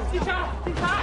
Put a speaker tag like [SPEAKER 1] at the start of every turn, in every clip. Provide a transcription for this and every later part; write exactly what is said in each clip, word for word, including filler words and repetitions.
[SPEAKER 1] 警察！警察！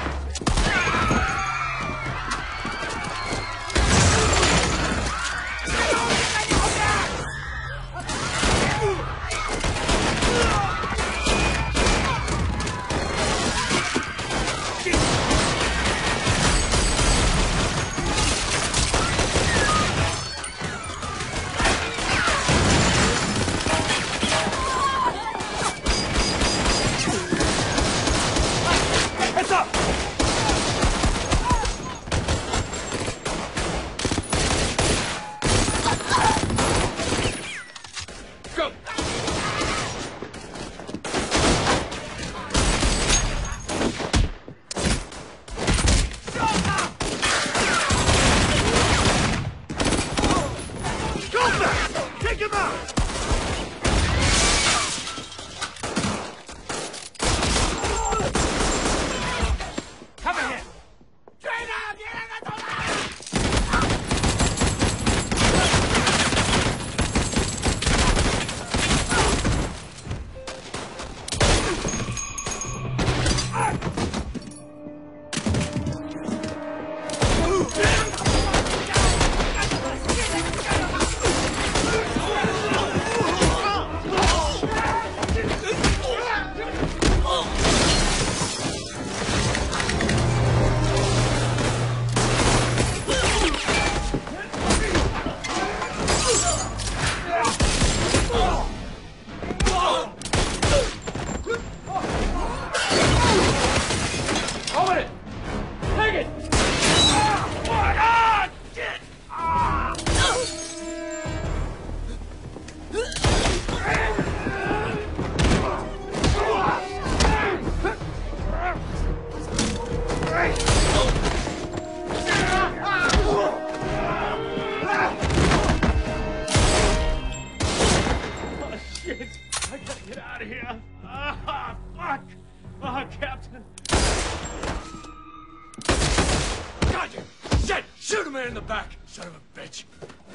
[SPEAKER 2] In the back, son of a bitch.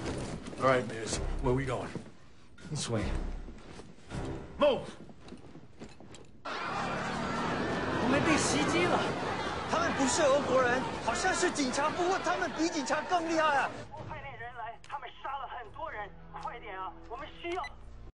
[SPEAKER 2] All right, Miz, where we going?
[SPEAKER 3] This way.
[SPEAKER 2] Move.
[SPEAKER 3] 我们被袭击了。
[SPEAKER 4] 他们不是俄国人，好像是警察，不过他们比警察更厉害啊！
[SPEAKER 5] 我派那人来，他们杀了很多人，快点啊，我们需要。